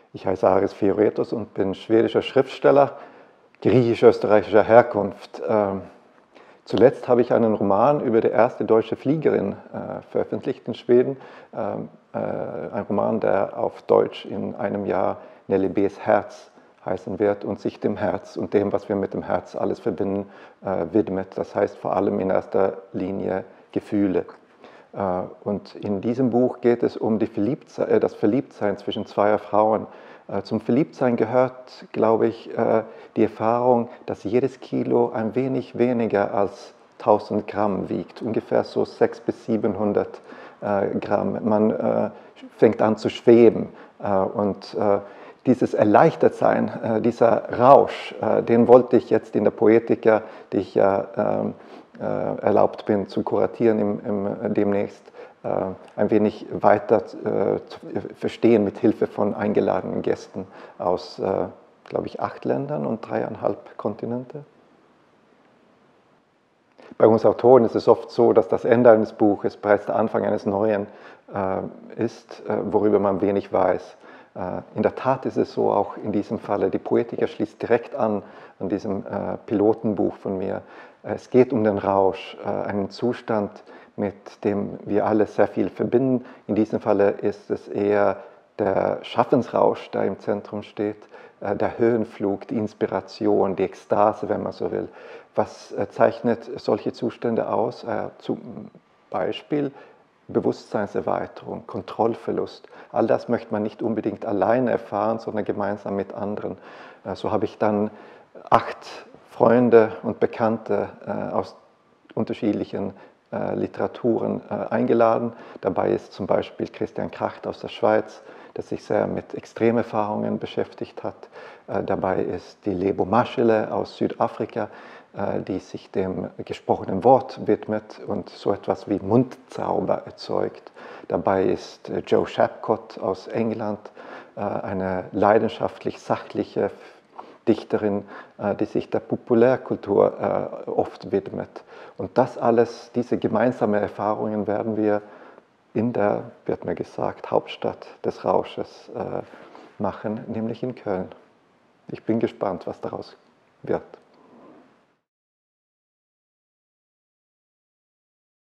Ich heiße Aris Fioretos und bin schwedischer Schriftsteller griechisch-österreichischer Herkunft. Zuletzt habe ich einen Roman über die erste deutsche Fliegerin veröffentlicht in Schweden. Ein Roman, der auf Deutsch in einem Jahr Nelly B.'s Herz heißen wird und sich dem Herz und dem, was wir mit dem Herz alles verbinden, widmet. Das heißt vor allem in erster Linie Gefühle. Und in diesem Buch geht es um das Verliebtsein zwischen zwei Frauen. Zum Verliebtsein gehört, glaube ich, die Erfahrung, dass jedes Kilo ein wenig weniger als 1000 Gramm wiegt, ungefähr so 600 bis 700 Gramm. Man fängt an zu schweben und dieses Erleichtertsein, dieser Rausch, den wollte ich jetzt in der Poetica, die ich ja erlaubt bin zu kuratieren demnächst, ein wenig weiter verstehen mit Hilfe von eingeladenen Gästen aus, glaube ich, 8 Ländern und 3,5 Kontinente. Bei uns Autoren ist es oft so, dass das Ende eines Buches bereits der Anfang eines neuen ist, worüber man wenig weiß. In der Tat ist es so auch in diesem Falle. Die Poetica schließt direkt an diesem Pilotenbuch von mir. Es geht um den Rausch, einen Zustand, mit dem wir alle sehr viel verbinden. In diesem Falle ist es eher der Schaffensrausch, der im Zentrum steht, der Höhenflug, die Inspiration, die Ekstase, wenn man so will. Was zeichnet solche Zustände aus? Zum Beispiel Bewusstseinserweiterung, Kontrollverlust. All das möchte man nicht unbedingt alleine erfahren, sondern gemeinsam mit anderen. So habe ich dann 8 Freunde und Bekannte aus unterschiedlichen Literaturen eingeladen. Dabei ist zum Beispiel Christian Kracht aus der Schweiz, der sich sehr mit Extremerfahrungen beschäftigt hat. Dabei ist die Lebo Maschele aus Südafrika, die sich dem gesprochenen Wort widmet und so etwas wie Mundzauber erzeugt. Dabei ist Joe Shapcott aus England, eine leidenschaftlich sachliche Dichterin, die sich der Populärkultur oft widmet. Und das alles, diese gemeinsamen Erfahrungen werden wir in der, wird mir gesagt, Hauptstadt des Rausches machen, nämlich in Köln. Ich bin gespannt, was daraus wird.